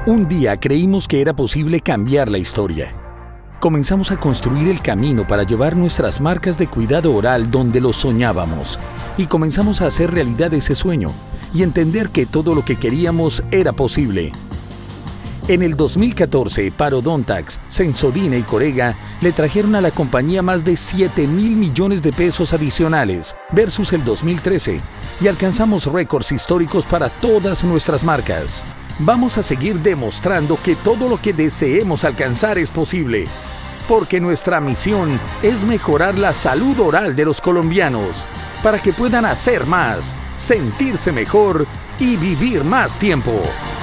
Un día creímos que era posible cambiar la historia. Comenzamos a construir el camino para llevar nuestras marcas de cuidado oral donde lo soñábamos. Y comenzamos a hacer realidad ese sueño y entender que todo lo que queríamos era posible. En el 2014, Parodontax, Sensodyne y Corega le trajeron a la compañía más de 7.000 millones de pesos adicionales versus el 2013 y alcanzamos récords históricos para todas nuestras marcas. Vamos a seguir demostrando que todo lo que deseemos alcanzar es posible, porque nuestra misión es mejorar la salud oral de los colombianos para que puedan hacer más, sentirse mejor y vivir más tiempo.